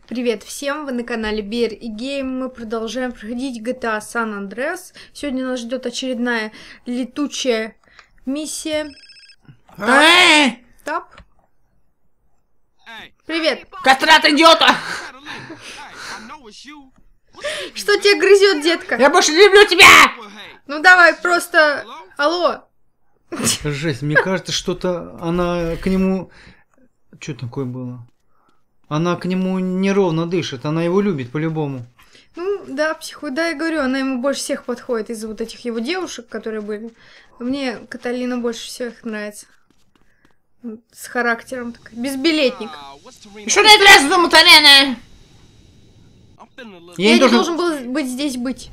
Привет всем, вы на канале Bear и Game. Мы продолжаем проходить GTA San Andreas. Сегодня нас ждет очередная летучая миссия. Тап. Привет. Кастрат идиота! Что тебя грызет, детка? Я больше не люблю тебя! Ну давай, просто... Алло. Жесть, мне кажется, что-то она к нему... Что такое было? Она к нему неровно дышит, она его любит по-любому. Ну, да, да, я говорю, она ему больше всех подходит из-за вот этих его девушек, которые были. Мне Каталина больше всех нравится. С характером такой, безбилетник. Что ты лезешь, Муталена? Я не должен был здесь быть.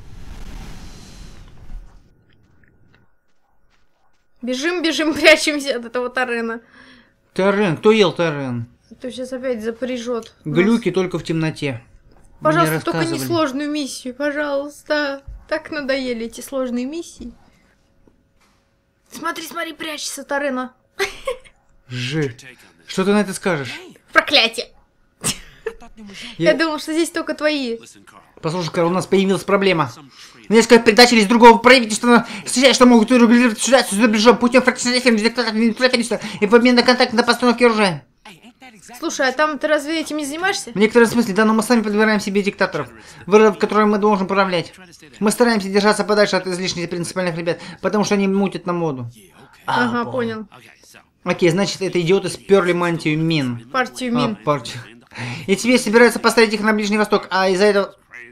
Бежим, бежим, прячемся от этого Торрена. Торрен, кто ел Торрен? То сейчас опять запряжет. Глюки только в темноте. Пожалуйста, только не сложную миссию, пожалуйста. Так надоели эти сложные миссии. Смотри, смотри, прячется Торрена. Жесть. Что ты на это скажешь? Проклятие. Я думал, что здесь только твои. Послушай, Карл, у нас появилась проблема. Несколько предателей из другого правительства считают, что могут регулировать ситуацию за рубежом путем фракционизации правительства и в обмен на контакт на постановке оружия. Слушай, а там ты разве этим не занимаешься? В некотором смысле, да, но мы сами подбираем себе диктаторов, выродов, которыми мы должны управлять. Мы стараемся держаться подальше от излишне принципиальных ребят, потому что они мутят на моду. Ага, понял. Окей, значит, это идиоты сперли мантию Мин. Партию Мин. Партию. И тебе собираются поставить их на Ближний Восток, а из-за этого...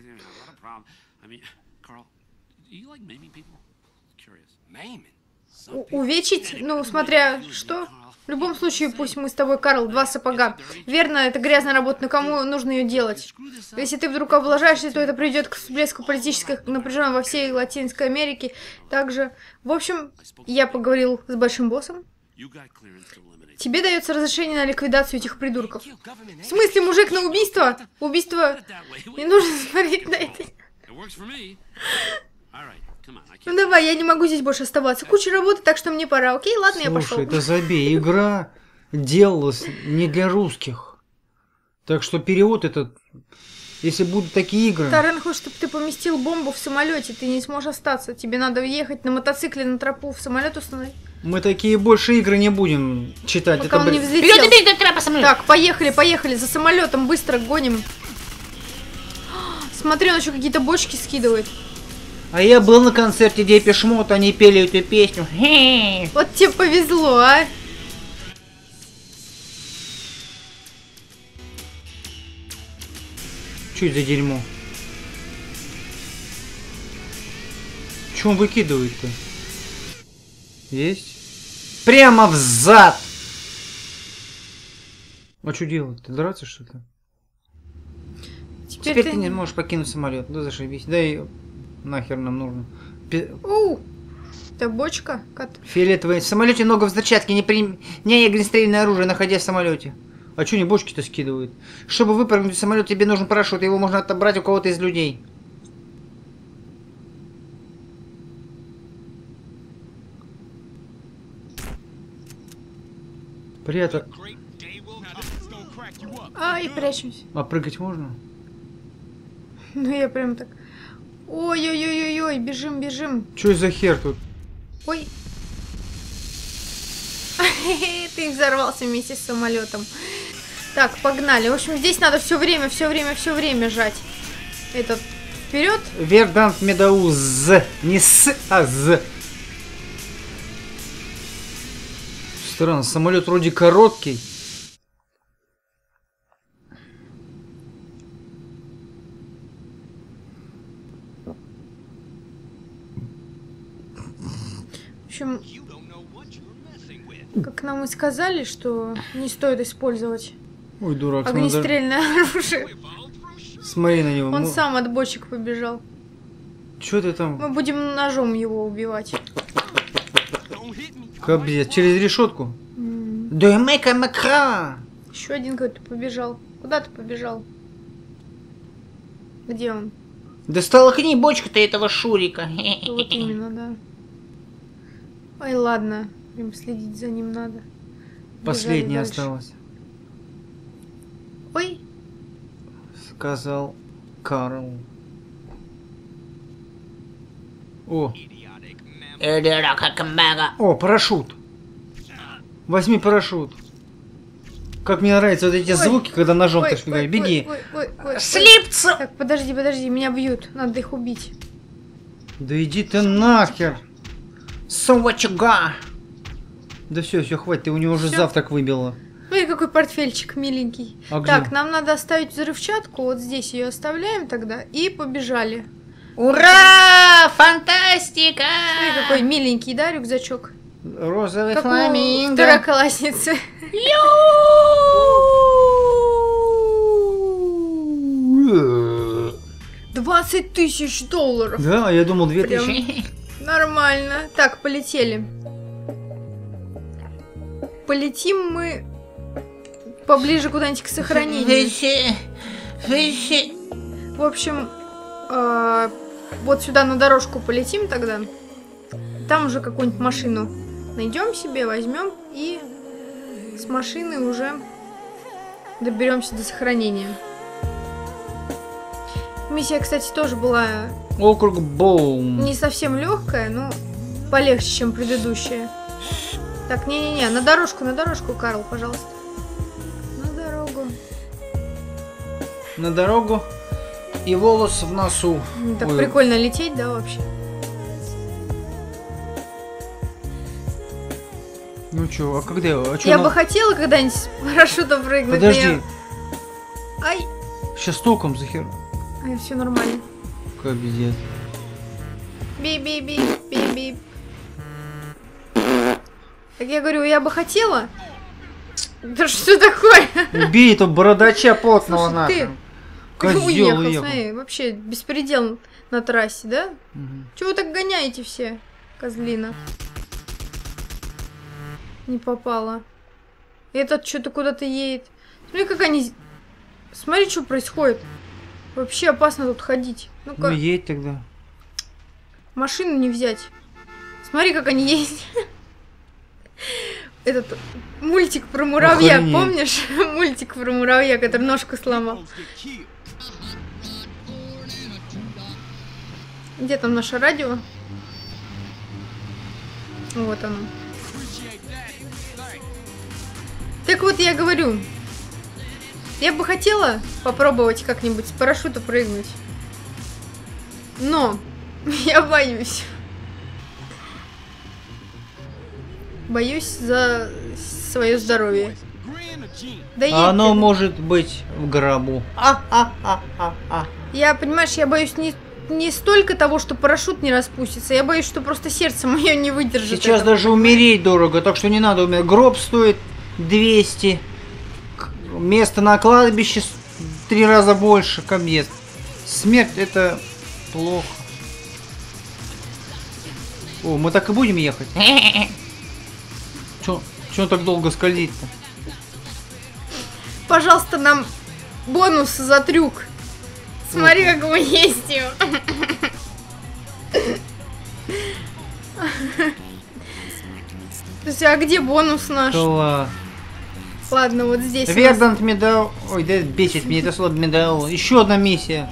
Увечить? Ну, смотря что. В любом случае, пусть мы с тобой, Карл, два сапога. Верно, это грязная работа, но кому нужно ее делать? Если ты вдруг облажаешься, то это приведет к всплеску политических напряжений во всей Латинской Америке. Также, в общем, я поговорил с большим боссом. Тебе дается разрешение на ликвидацию этих придурков. В смысле, мужик, на убийство? Убийство... Не нужно смотреть на это. Ну давай, я не могу здесь больше оставаться. Куча работы, так что мне пора. Окей, ладно, я пошел. Слушай, да забей, игра делалась не для русских. Так что перевод этот... Если будут такие игры... Торрен хочет, чтобы ты поместил бомбу в самолете, ты не сможешь остаться. Тебе надо ехать на мотоцикле на тропу, в самолет установить. Мы такие больше игры не будем читать. Пока он не взлетел. Вперед, иди, трапа самолет. Так, поехали, поехали, за самолетом быстро гоним. Смотри, он еще какие-то бочки скидывает. А я был на концерте Depeche Mode, они пели эту песню. Вот тебе повезло, а. Что это за дерьмо? Че он выкидывает-то? Есть? Прямо в зад! А что делать? Ты драться что-то? Теперь ты не можешь покинуть самолет. Да зашибись. Да и нахер нам нужно. Это бочка? Фиолетовый. В самолете много взрывчатки. Не огнестрельное оружие, находясь в самолете. А что они бочки-то скидывают? Чтобы выпрыгнуть в самолет, тебе нужен парашют. Его можно отобрать у кого-то из людей. Приятно. Ай, прячемся. А прыгать можно? Ну я прям так... Ой-ой-ой-ой-ой, бежим, бежим. Что за хер тут? Ой. Ты взорвался вместе с самолетом. Так, погнали. В общем, здесь надо все время жать. Этот вперед. Вердант Медауз. Не с, а з. Странно, самолет вроде короткий. В общем, как нам и сказали, что не стоит использовать Ой, дурак. огнестрельное оружие. Смотри на него. Он сам от бочек побежал. Чё ты там? Мы будем ножом его убивать. Капец, через решетку? Да мэка макра! Еще один какой-то побежал. Куда ты побежал? Где он? Да столкни бочку-то этого Шурика. Вот именно, да. Ой, ладно. Прям следить за ним надо. Последняя осталась. Ой. сказал Карл. О, парашют. Возьми парашют. Как мне нравятся вот эти звуки, когда ножом ты шпигаешь. Беги. Слипцу! Так, подожди, меня бьют. Надо их убить. Да иди ты нахер. Совачуга! Да все, хватит, ты у него уже завтрак выбила. Смотри, какой портфельчик миленький. А так, где? нам надо оставить взрывчатку. Вот здесь ее оставляем тогда. И побежали. Ура! Фантастика! Смотри, какой миленький, да, рюкзачок? Розовый Как у фламинго. второклассницы. 20 тысяч долларов. Да, я думал 2000. Прям нормально. Так, полетели. Полетим мы поближе куда-нибудь к сохранению. В общем, вот сюда на дорожку полетим тогда. Там уже какую-нибудь машину найдем себе, возьмем и с машины уже доберемся до сохранения. Миссия, кстати, тоже была Округ Боум. не совсем легкая, но полегче, чем предыдущая. Так, не-не-не, на дорожку, Карл, пожалуйста. На дорогу. На дорогу и волос в носу. Так Ой. прикольно лететь, да, вообще? Ну чё, а когда? Я бы хотела когда-нибудь с парашюта прыгнуть. но Подожди, Ай, сейчас током захер. все нормально. Капец. Бип-бип-бип-бип-бип. Так я говорю, я бы хотела. Да что такое? Убей этого бородача потного Слушай, ты нахрен. Козёл уехал. смотри, вообще беспредел на трассе, да? Мгм. Чего вы так гоняете все, козлина? Не попала. Этот что-то куда-то едет. Смотри, как они... Смотри, что происходит. Вообще опасно тут ходить. Ну Ну-ка, едь тогда. машину не взять. Смотри, как они ездят. Этот мультик про муравья, Охренеть. помнишь? Мультик про муравья, который ножку сломал. Где там наше радио? Вот оно. Так вот, я говорю, я бы хотела попробовать как-нибудь с парашюта прыгнуть. Но я боюсь. Боюсь за свое здоровье. Да едь А оно ты. может быть в гробу. Я, понимаешь, я боюсь не столько того, что парашют не распустится, я боюсь, что просто сердце мое не выдержит. Сейчас этого. даже умереть дорого, так что не надо умереть. Гроб стоит 200. Место на кладбище 3 раза больше, капец. Смерть это плохо. О, мы так и будем ехать. Чё так долго скользить-то? Пожалуйста, нам бонус за трюк. Смотри, как мы ездим. То есть, а где бонус наш? Класс. Ладно, вот здесь. у нас- Вердант медал. Ой, да бесит меня это слово медал. Еще одна миссия.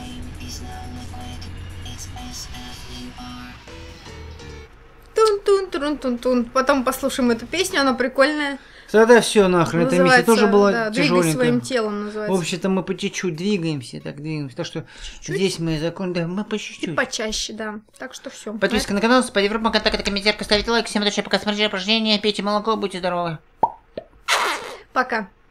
Тун-тун-тун-тун-тун. Потом послушаем эту песню, она прикольная. Тогда все нахрен. Эта миссия тоже была да, «Двигай своим тяжеленькая. телом» В называется. общем-то, мы по чуть-чуть двигаемся, так двигаемся. Так что здесь мы закончим. Да, мы по И чуть-чуть. почаще, да. Так что все. Подписка на канал, спать Европа, контакты, комментарий, ставите лайк. Всем удачи, пока смотрите упражнения, пейте молоко, будьте здоровы. Пока.